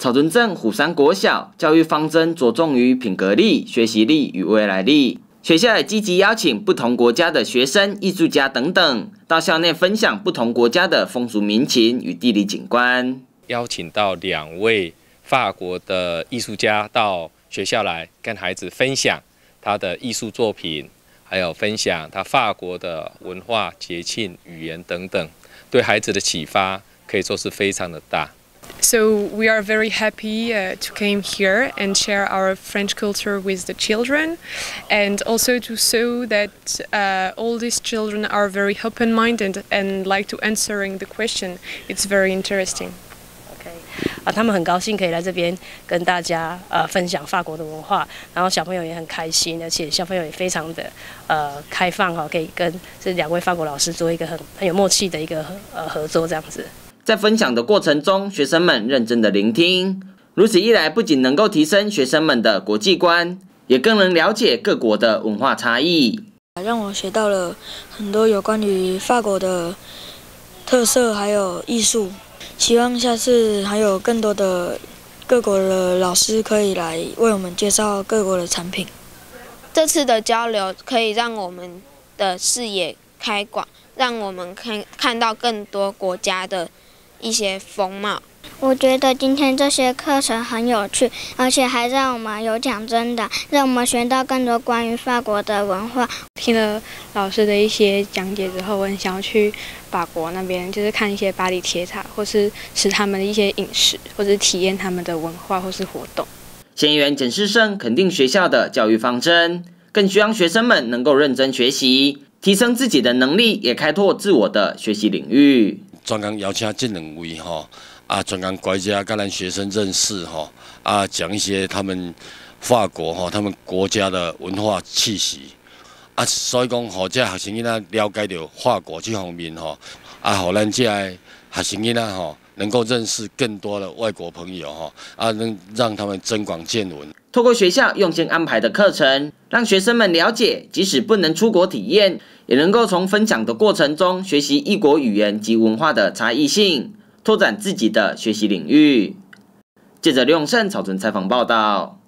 草屯镇虎山国小教育方针着重于品格力、学习力与未来力。学校也积极邀请不同国家的学生、艺术家等等到校内分享不同国家的风俗民情与地理景观。 邀请到2位法国的艺术家到学校来跟孩子分享他的艺术作品，还有分享他法国的文化、节庆、语言等等，对孩子的启发可以说是非常的大。 So we are very happy to come here and share our French culture with the children, and also to show that all these children are very open-minded and like to answering the question. It's very interesting. 他们很高兴可以来这边跟大家分享法国的文化，然后小朋友也很开心，而且小朋友也非常的开放可以跟这2位法国老师做一个很有默契的一个合作这样子。 在分享的过程中，学生们认真的聆听，如此一来，不仅能够提升学生们的国际观，也更能了解各国的文化差异。 让我学到了很多有关于法国的特色还有艺术。希望下次还有更多的各国的老师可以来为我们介绍各国的产品。 这次的交流可以让我们的视野开广，让我们看到更多国家的一些风貌。 我觉得今天这些课程很有趣，而且还让我们有奖征答，让我们学到更多关于法国的文化。 听了老师的一些讲解之后，我很想要去法国那边，就是看一些巴黎铁塔，或是吃他们的一些饮食，或者体验他们的文化或是活动。 县议员简世胜肯定学校的教育方针，更希望学生们能够认真学习，提升自己的能力，也开拓自我的学习领域。 专工邀请这2位专工拐家跟咱学生认识讲一些他们法国他们国家的文化气息所以讲这学生囡仔了解到法国这方面让咱这学生囡仔能够认识更多的外国朋友能让他们增广见闻。 透过学校用心安排的课程，让学生们了解，即使不能出国体验，也能够从分享的过程中学习异国语言及文化的差异性，拓展自己的学习领域。记者刘永胜草屯采访报道。